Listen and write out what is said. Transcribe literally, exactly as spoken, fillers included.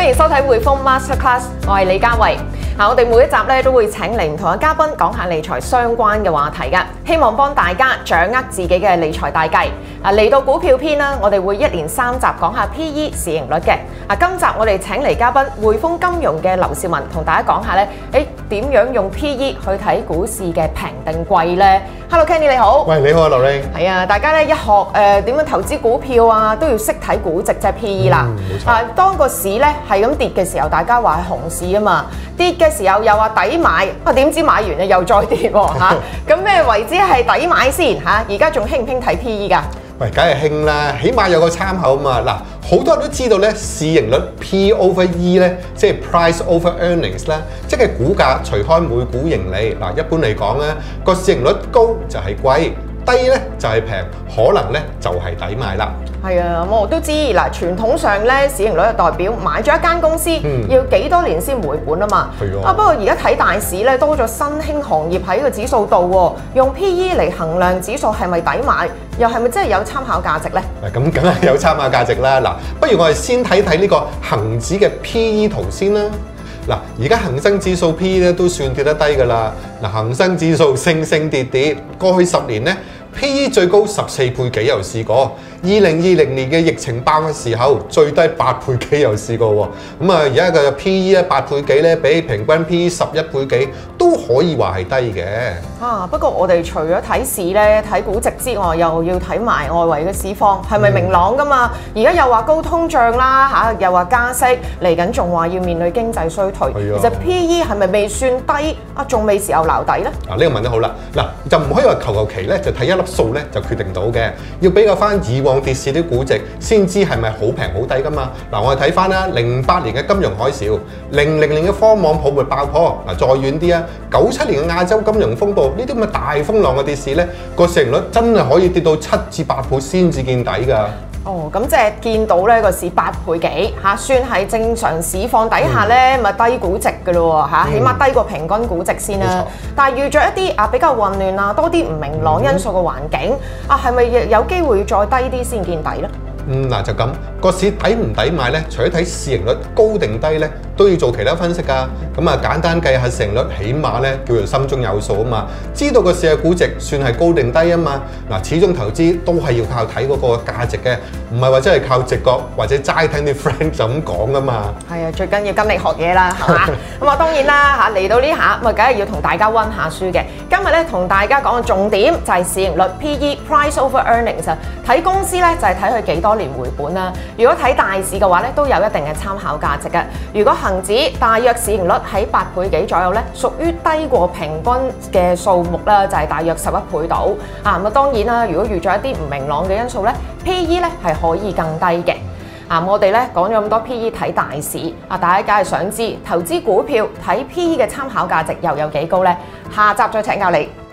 歡迎收睇匯豐 Masterclass， 我係李嘉慧。嗱，我哋每一集咧都會請嚟唔同嘅嘉賓講下理財相關嘅話題嘅，希望幫大家掌握自己嘅理財大計。啊，嚟到股票篇啦，我哋會一連三集講下 P E 市盈率嘅。啊，今集我哋請嚟嘉賓匯豐金融嘅劉紹文，同大家講下咧，誒點樣用 P E 去睇股市嘅平定貴咧 ？Hello Kenny 你好。 喂，你好啊，劉玲。 係啊，大家咧一學誒點樣投資股票啊，都要識睇估值即係 P E 啦。冇錯。啊，當個市咧係咁跌嘅時候，大家話係熊市啊嘛，跌嘅時候又話抵買，啊點知買完咧又再跌喎嚇。咁咩為之係抵買先嚇？而家仲興唔興睇 P E 㗎？ 喂，梗係興啦，起碼有個參考嘛。嗱，好多人都知道咧，市盈率 P over E 咧，即係 Price over Earnings 啦，即係股價除開每股盈利。嗱，一般嚟講咧，個市盈率高就係貴，低咧就係平，可能咧就係抵買啦。 係啊，我都知嗱，傳統上咧市盈率就代表買咗一間公司、嗯、要幾多年先回本啊嘛。係啊，不過而家睇大市咧多咗新興行業喺個指數度喎，用 P E 嚟衡量指數係咪抵買，又係咪真係有參考價值咧？嗱，咁梗係有參考價值啦。嗱，不如我哋先睇睇呢個恒指嘅 P E 圖先啦。嗱，而家恒生指數 P E 咧都算跌得低㗎啦。嗱，恒生指數升升跌跌，過去十年咧 P E 最高十四倍幾又試過。二零二零年嘅疫情爆嘅時候，最低八倍幾又試過喎。咁啊，而家嘅 P E 咧八倍幾咧，比平均 P E 十一倍幾都可以話係低嘅。啊，不過我哋除咗睇市咧、睇估值之外，又要睇埋外圍嘅市況係咪明朗㗎嘛？而家、嗯、又話高通脹啦嚇，又話加息，嚟緊仲話要面對經濟衰退。其實 P E 係咪未算低啊？仲未時候撈底咧？嗱，呢個問得好啦。嗱，就唔可以話求求其咧，就睇一粒數咧就決定到嘅，要比較翻以往跌市啲估值，先知係咪好平好低噶嘛？嗱，我哋睇翻啦，零八年嘅金融海嘯，零零年嘅科網泡沫爆破，嗱，再遠啲啊，九七年嘅亞洲金融風暴，呢啲咁嘅大風浪嘅跌市咧，個市盈率真係可以跌到七至八倍先至見底㗎。哦，咁即係見到咧個市八倍幾嚇，算係正常市況底下咧，咪、嗯、低估值嘅咯喎嚇，起碼低過平均估值先啦。嗯、但係遇着一啲啊比較混亂啊，多啲唔明朗因素嘅環境、嗯、啊，係咪有機會再低啲先見底咧？嗯，嗱就咁個市抵唔抵買咧？除咗睇市盈率高定低咧，都要做其他分析㗎。咁啊，簡單計下市盈率，起碼咧叫做心中有數啊嘛，知道個市嘅估值算係高定低啊嘛。嗱，始終投資都係要靠睇嗰個價值嘅，唔係話真係靠直覺或者齋聽啲 friend 就咁講啊嘛。係啊，最緊要跟你學嘢啦，係嘛？咁啊，當然啦嚇，嚟到呢下咁啊，梗係要同大家温下書嘅。今日咧同大家講嘅重點就係市盈率 P E Price over Earnings 啊，睇公司咧就係睇佢幾多年回本啦。如果睇大市嘅話咧，都有一定嘅參考價值嘅。如果恒指大約市盈率喺八倍幾左右咧，屬於低過平均嘅數目啦，就係、是、大約十一倍到。啊，咁啊當然啦，如果遇咗一啲唔明朗嘅因素咧 ，P E 咧係可以更低嘅。啊，我哋咧講咗咁多 P E 睇大市，啊大家梗係想知投資股票睇 P E 嘅參考價值又有幾高咧？下集再請教你。